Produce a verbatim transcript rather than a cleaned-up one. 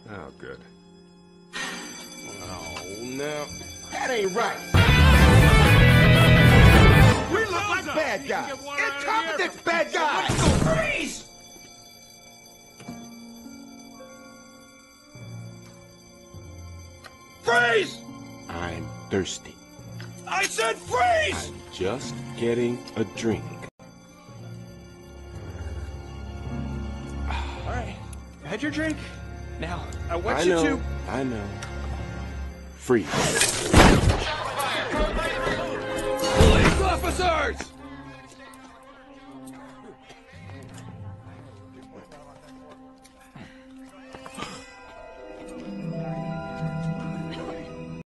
Oh, good. Oh, no. That ain't right. We look like bad guys. Incompetent bad guys. Freeze! Freeze! I'm thirsty. I said freeze! I'm just getting a drink. All right, had your drink. Now, I want I you know, to... I know. Freeze. Police officers!